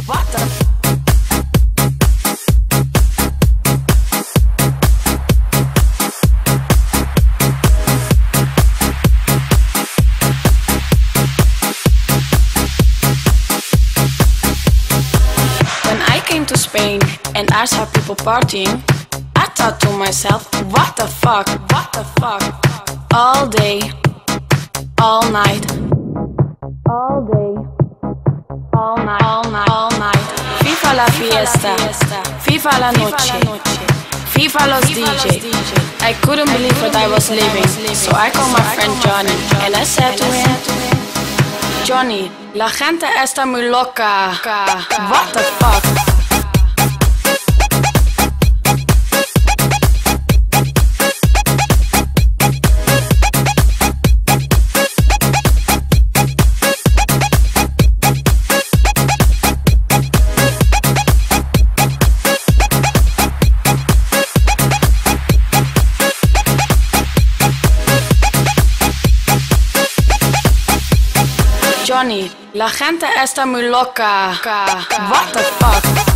What the When I came to Spain and I saw people partying, I thought to myself, what the fuck, what the fuck? All day, all night, all day, all night, all night, all night. FIFA la fiesta, FIFA la noche, FIFA los DJ. I couldn't believe what I was living, so I called my friend Johnny and I said to him, Johnny, la gente está muy loca. What the fuck? Johnny, la gente está muy loca. What the fuck?